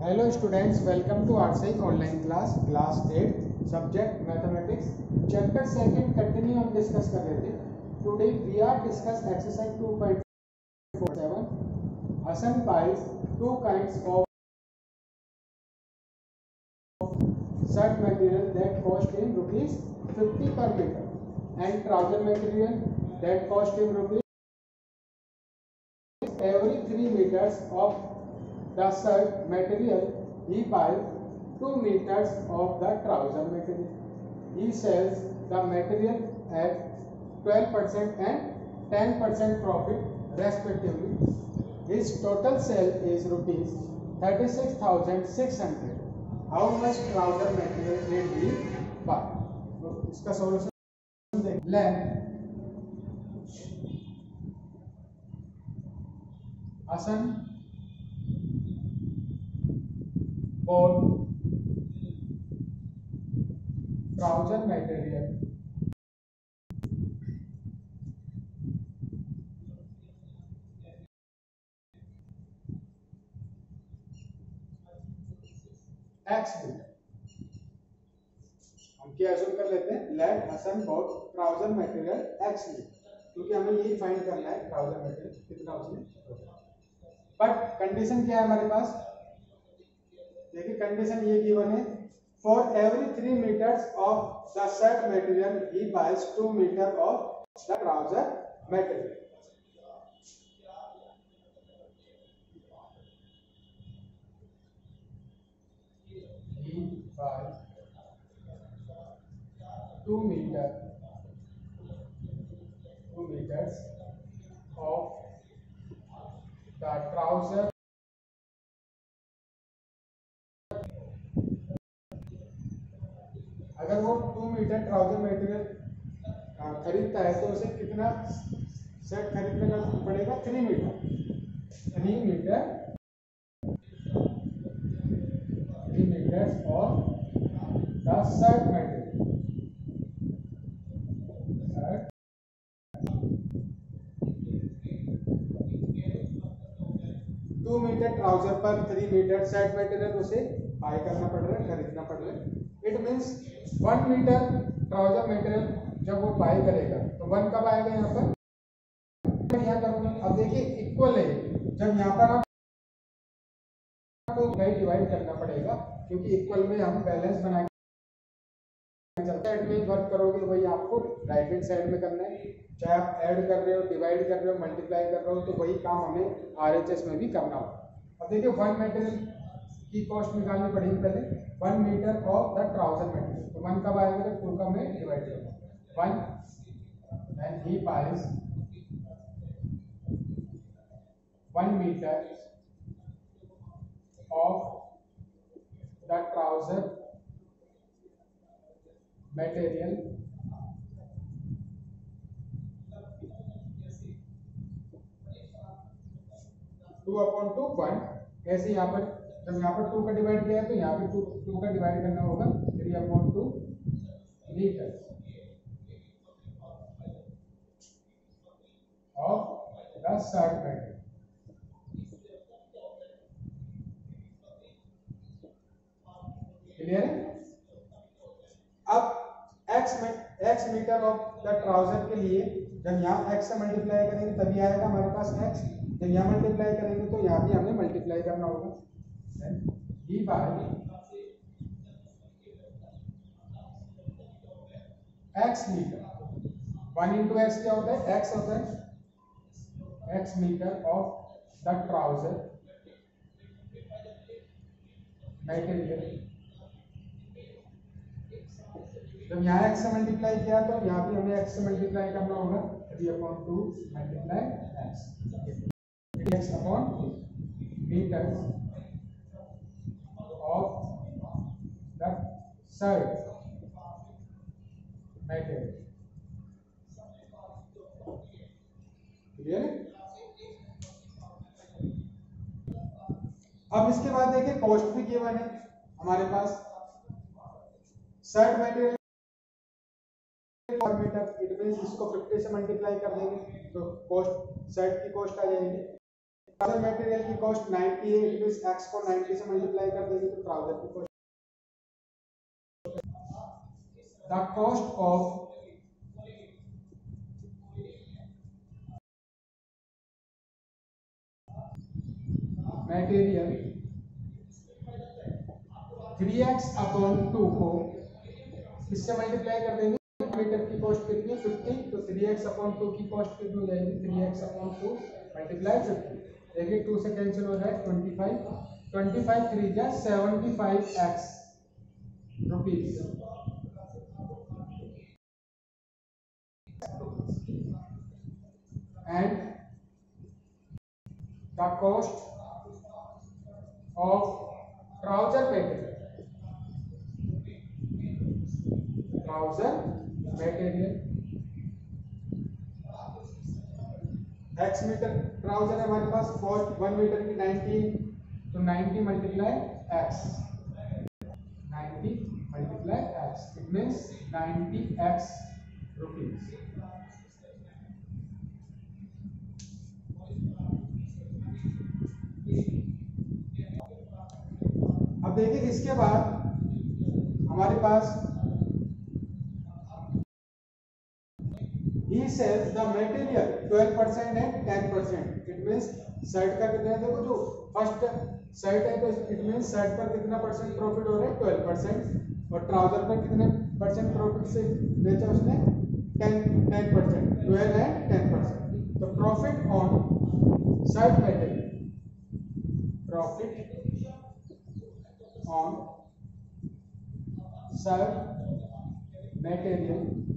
Hello students, welcome to Artsec online class 8 subject mathematics chapter 2 continue हम discuss कर रहे थे. Today we are discuss exercise 2.47. Hassan buys two kinds of shirt material that cost him rupees 50 per meter and trouser material that cost him rupees every 3 meters of the shirt material. He buys 2 meters of the trouser material. He sells the material at 12% and 10% profit respectively. His total sale is rupees 36,600. How much trouser material did he buy? तो इसका solution देख. Let Hasan bought trouser material X metre. हम क्या assume कर लेते हैं, let Hasan bought trouser material X metre, क्योंकि हमें यही फाइंड करना है ट्राउजर मटेरियल कितना उसने. बट कंडीशन क्या है हमारे पास, देखिए कंडीशन ये गिवन है, for every 3 meters of the shirt material ही buys 2 meter of the trouser material. He buys 2 meters of the trouser. अगर वो 2 मीटर ट्राउजर मटेरियल खरीदता है तो उसे कितना सेट खरीदने का पड़ेगा, 3 metre of the shirt material. 2 metre trouser पर 3 मीटर शर्ट मटेरियल उसे बाय करना पड़ रहा है, खरीदना पड़ रहा है. It means 1 metre trouser material जब वो बाय करेगा तो 1 कब आएगा यहाँ पर, यहाँ करूंगा. अब देखिए इक्वल है, जब यहाँ पर आप तो डिवाइड करना पड़ेगा, क्योंकि इक्वल में हम बैलेंस बना के चलते हैं. में वर्क करोगे वही आपको राइट हैंड साइड में करना है, चाहे आप ऐड कर रहे हो, डिवाइड कर रहे हो, मल्टीप्लाई कर रहे हो, तो वही काम हमें आरएचएस में भी करना होगा. अब देखिए 1 मटेरियल की कॉस्ट निकालनी पड़ेगी पहले, 1 metre of the trouser material. तो 1 कब आएगा जब 2 का में डिवाइड करूंगा. 1 and he buys 1 metre of the trouser material two upon two 1. ऐसे यहाँ पर जब यहाँ पर 2 का डिवाइड किया है तो यहाँ पे 2 का डिवाइड करना होगा, 3 upon 2 metre of the shirt material. Clear है. अब x metre of the trouser के लिए जब यहाँ x से मल्टीप्लाई करेंगे तभी आएगा हमारे पास x. जब यहाँ मल्टीप्लाई करेंगे तो यहाँ भी हमें मल्टीप्लाई करना होगा. ही by x metre, 1 into x क्या होता है, x होता है, x metre of the trouser material. जब यहाँ x से मल्टीप्लाई किया तो यहाँ भी हमें x से मल्टीप्लाई करना होगा, 3 upon 2 multiply x upon 2 metre of the shirt material. Clear है. अब इसके बाद देखिए कॉस्ट भी गिवन है हमारे पास. शर्ट मटेरियल पर मीटर, इट मींस इसको 50 से मल्टीप्लाई कर देंगे तो कॉस्ट शर्ट की कॉस्ट आ जाएगी. ट्राउजर मटेरियल की कॉस्ट 90 है, इट मींस x को 90 से मल्टीप्लाई कर देंगे तो ट्राउजर की cost, the cost of material 3x upon 2 को इससे मल्टीप्लाई कर देंगे, मीटर की कॉस्ट कितनी है 50, तो 3x अपॉन 2 की कॉस्ट कितनी हो जाएगी 3x अपॉन 2 मल्टीप्लाई 50, देखिए 2 से कैंसिल हो जाए 25, 25 3 जा 75x rupees and the cost of trouser material, trouser material x metre trouser है हमारे पास, कॉस्ट 1 मीटर की 90, तो 90 multiply x, 90 multiply x, it means 90x rupees. अब देखिए इसके बाद हमारे पास he sells the material 12% and 10%, it means shirt का कितना है, देखो जो फर्स्ट शर्ट है तो इट मींस शर्ट पर कितना परसेंट प्रॉफिट हो रहा है 12%, और ट्राउजर पर कितने परसेंट प्रॉफिट से बेचा उसने 10%, 12 एंड 10%, तो profit on shirt material, profit on shirt material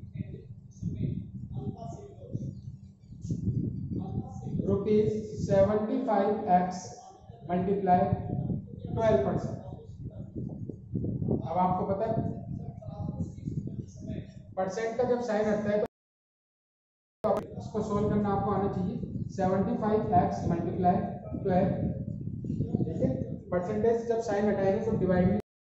rupees 75x multiply 12%। अब आपको पता है परसेंट का जब साइन हटता है तो इसको सोल्व करना आपको आना चाहिए, 75x मल्टीप्लाई 12, ठीक है, परसेंटेज जब साइन हटाएंगे तो डिवाइड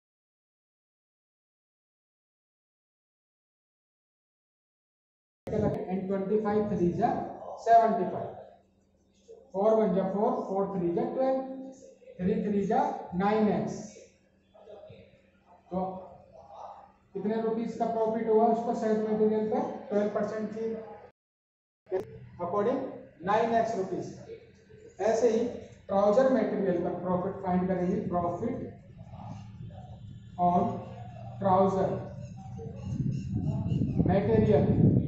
एंड 25 3 जा 75, 4 1 जा 4, 4 3 जा 12, 3 3 जा 9x, तो कितने रुपीस का प्रॉफिट हुआ उसको शर्ट मटेरियल पर 12% की अकॉर्डिंग 9x रुपीस। ऐसे ही ट्राउजर मटेरियल पर प्रॉफिट फाइंड करेंगे, profit on trouser material,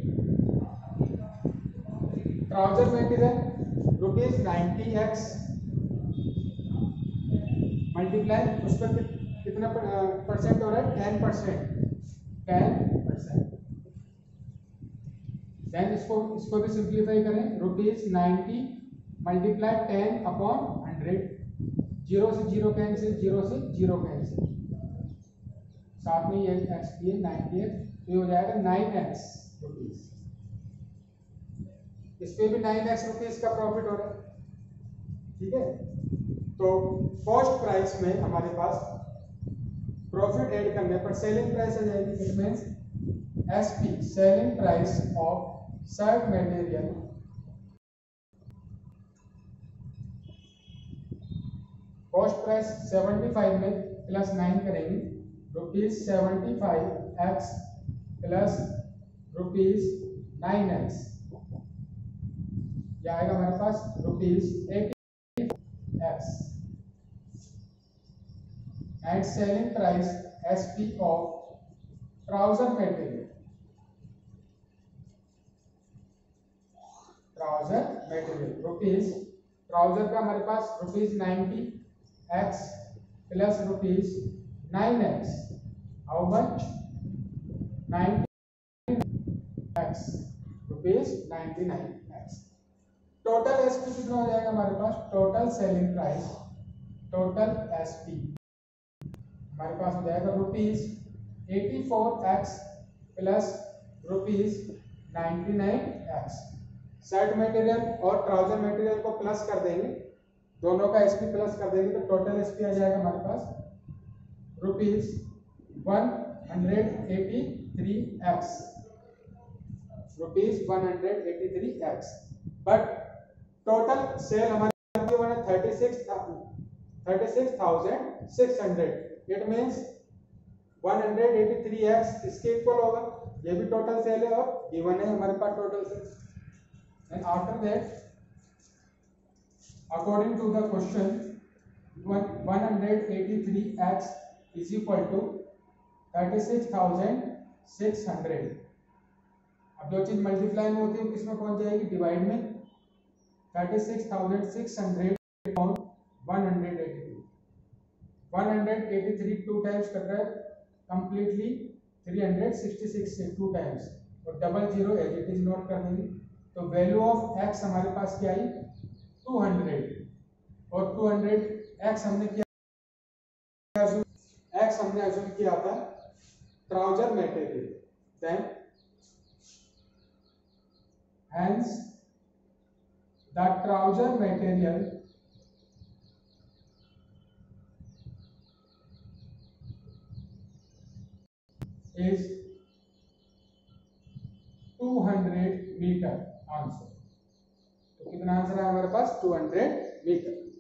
trouser material rupees 90x multiply उस पर कितना परसेंट हो रहा है 10%, 10%, देन इसको भी सिंप्लीफाई करें, रुपीज 90 मल्टीप्लाई 10 अपॉन 100, 0 से 0 कैंसिल, 0 से 0 कैंसिल, साथ में ये x भी है 90x, तो ये हो जाएगा 9x रुपीज, इस पे भी 9x रुपीज का प्रॉफिट हो रहा है, ठीक है। तो कॉस्ट प्राइस में हमारे पास प्रॉफिट ऐड करने पर सेलिंग प्राइस आ जाएगी, it means SP selling price of shirt material cost price 75 में प्लस 9 करेंगे, rupees 75x plus rupees 9x, यह आएगा हमारे पास rupees 80x and selling price SP of trouser material, trouser material rupees, trouser का हमारे पास rupees 90x plus rupees 9x, how much 90x rupees 99x, total SP कितना हो जाएगा हमारे पास, total selling price, total SP हमारे पास हो जाएगा rupees 84x plus rupees 99x, shirt material और ट्राउजर मटेरियल को प्लस कर देंगे, दोनों का एसपी प्लस कर देंगे तो टोटल एसपी आ जाएगा हमारे पास rupees 183x, rupees 183x, but total sale हमारे 36,600, इट मींस 183x इसके इक्वल होगा। ये भी टोटल सेल है और गिवन है हमारे पास total sale. And after that according to the question 183x is equal to 36,600। अब जो चीज मल्टीप्लाई में होती है किसमें पहुंच जाएगी, डिवाइड में। 36,600 अपॉन 183 टू टाइम्स कर रहा है कंप्लीटली 366 से 2 टाइम्स, और double zero as it is note कर देंगे। तो वैल्यू ऑफ x हमारे पास क्या आई 200, और 200 x हमने क्या अज्यूम किया था trouser material, then hence the trouser material is 200 metre answer. तो कितना आंसर है हमारे पास 200 मीटर।